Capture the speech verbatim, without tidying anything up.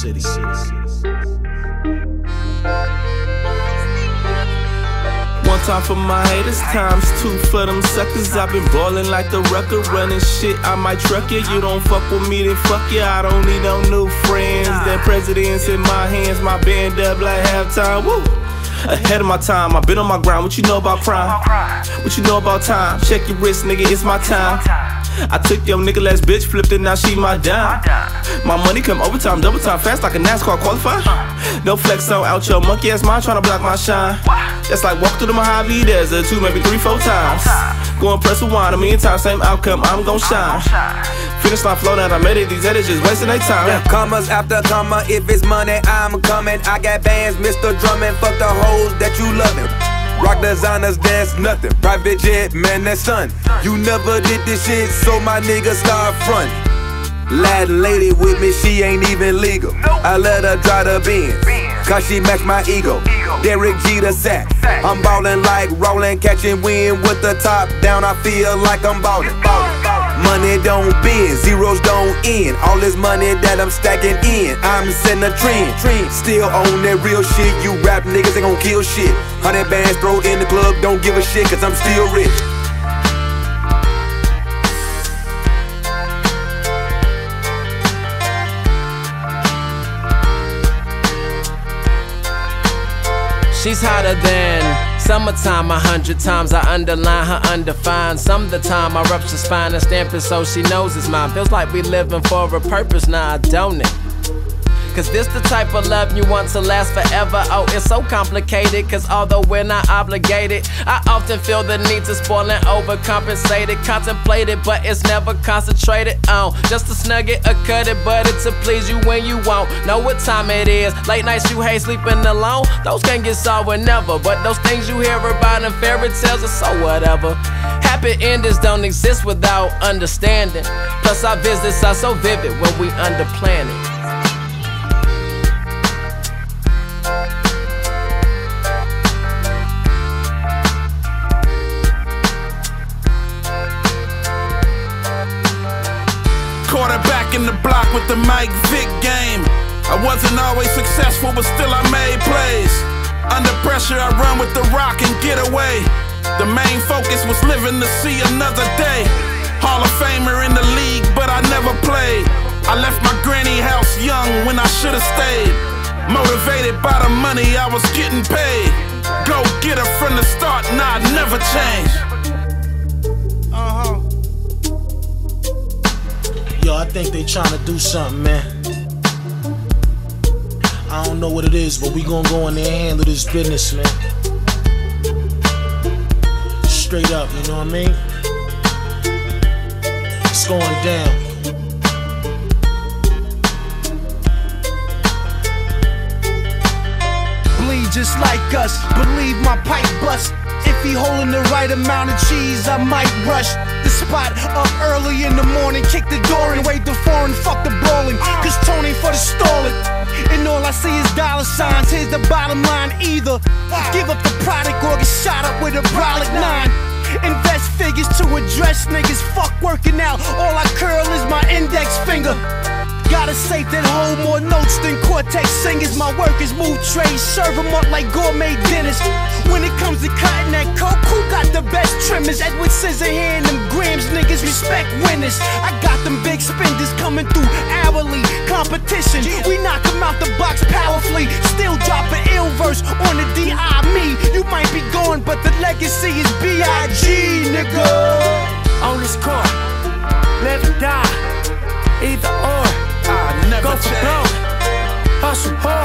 city. One time for my haters, times two for them suckers. I've been ballin' like the Rucker, running shit. I might truck you. You don't fuck with me, then fuck you. I don't need no new friends. That president's in my hands, my band up like halftime. Woo! Ahead of my time, I've been on my grind. What you know about crime? What you know about time? Check your wrist, nigga, it's my time. I took your nigga last bitch, flipped it, now she my dime. My money come overtime, double time, fast like a NASCAR qualifier. No flex on out your monkey ass mind, tryna block my shine. That's like walk through the Mojave Desert two, maybe three, four times. Going press a wine a million times, same outcome, I'm gon' shine. Finish line flow down, I made it, these editors just wasting their time. Yeah, commas after comma, if it's money, I'm coming. I got bands, Mister Drummond, fuck the hoes that you loving. Rock designers, that's nothing. Private jet, man, that's son. You never did this shit, so my nigga start front. Latin lady with me, she ain't even legal. I let her drive the Benz, cause she match my ego. Derek G the sack. I'm ballin' like rollin', catching wind with the top down. I feel like I'm ballin'. Money don't bend, zeros don't end. All this money that I'm stacking in, I'm setting a trend. Still on that real shit, you rap niggas ain't gon' kill shit. Hundred bands throw in the club, don't give a shit, cause I'm still rich. She's hotter than summertime a hundred times. I underline her undefined. Some of the time I rupture spine and stamp it so she knows it's mine. Feels like we living for a purpose now, don't it? Cause this the type of love you want to last forever. Oh, it's so complicated, cause although we're not obligated, I often feel the need to spoil and overcompensate it. Contemplate it, but it's never concentrated on just to snug it or cut it, but it's to please you when you won't know what time it is. Late nights you hate sleeping alone, those can get solved whenever. But those things you hear about in fairy tales are so whatever. Happy endings don't exist without understanding. Plus our visits are so vivid when we under planning. Quarterback in the block with the Mike Vick game. I wasn't always successful, but still I made plays. Under pressure, I run with the rock and get away. The main focus was living to see another day. Hall of Famer in the league, but I never played. I left my granny house young when I should've stayed. Motivated by the money I was getting paid. Go get her from the start, nah, I never changed. Uh-huh. Yo, I think they tryna do something, man. I don't know what it is, but we gonna go in there and handle this business, man. Straight up, you know what I mean? It's going down. Bleed just like us, believe my pipe bust. If he holding the right amount of cheese, I might rush the spot up early in the morning, kick the door and wait the foreign, fuck the brawling, cause Tony for the stalling. And all I see is dollar signs, here's the bottom line: either give up the product or get shot up with a brolic nine. Invest figures to address niggas, fuck working out, all I curl is my index finger. Got a safe that hold more notes than Cortex singers. My workers move trays, serve them up like gourmet dinners. When it comes to cutting that coke, who got the best trimmers? Edward Scissorhand, them grams, niggas respect winners. I got them big spenders coming through hourly competition. We knock them out the box powerfully. Still drop an ill verse on the D I me. You might be gone, but the legacy is B I G, nigga. On this court, live or die, either or. I never Go for change. broke, hustle hard.